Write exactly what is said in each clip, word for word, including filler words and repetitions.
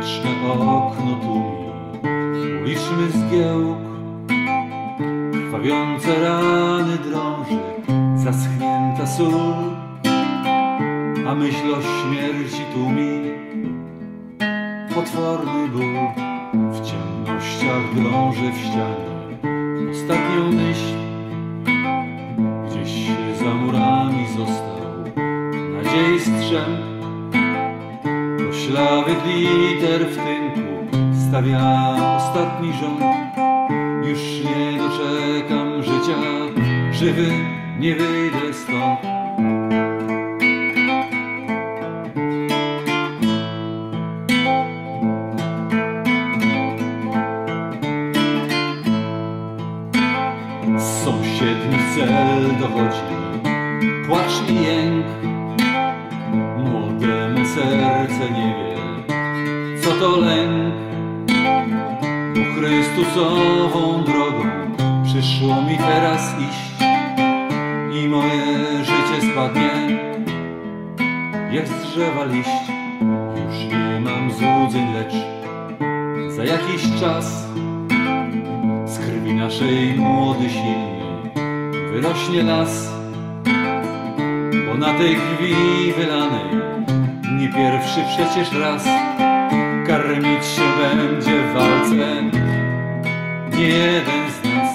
Wieczne okno tłumi uliczny zgiełk, krwawiące rany drąży zaschnięta sól, a myśl o śmierci tłumi potworny ból. W ciemnościach drąży w ścianie ostatnią myśl, gdzieś za murami został nadziei strzęp. Koślawych liter w tynku stawia ostatni rząd. Już nie doczekam życia, żywy nie wyjdę stąd. Z sąsiednich cel dochodzi płacz i jęk. Młode me serce nie wie, co to lęk. Bo Chrystusową drogą przyszło mi teraz iść i moje życie spadnie jak z drzewa liść. Już nie mam złudzeń, lecz za jakiś czas z krwi naszej młody silny wyrośnie las. Bo na tej krwi wylanej nie pierwszy przecież raz karmić się będzie w walce nie jeden z nas.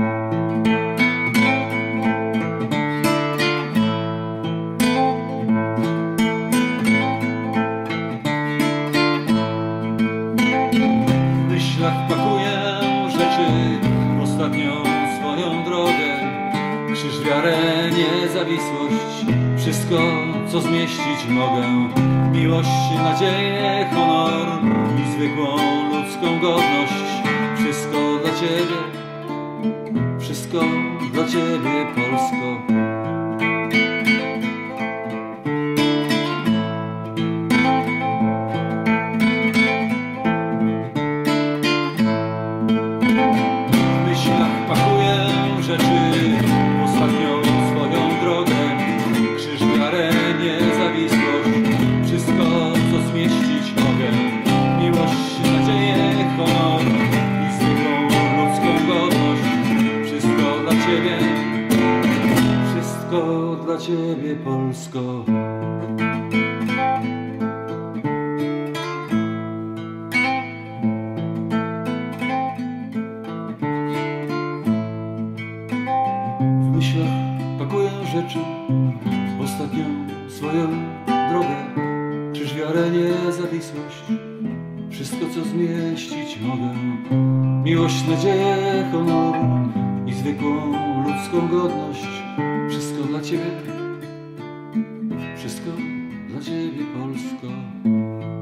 W myślach pakuję rzeczy, ostatnią swoją drogę, krzyż, wiarę, niezawisłość, wszystko co zmieścić mogę. Miłość, nadzieję, honor i zwykłą ludzką godność. Wszystko dla Ciebie, wszystko dla Ciebie, Polsko. W myślach pakuję rzeczy, ostatnią swoją drogę, krzyż, wiarę, niezawisłość, wszystko co zmieścić mogę. Miłość, nadzieję, honor i zwykłą ludzką godność. Wszystko dla Ciebie, wszystko dla Ciebie, Polsko. W myślach pakuję rzeczy, ostatnią swoją drogę, krzyż, wiarę, niezawisłość, wszystko co zmieścić mogę. Miłość, nadzieję, honor i zwykłą ludzką godność. Wszystko dla Ciebie, wszystko dla Ciebie, Polsko.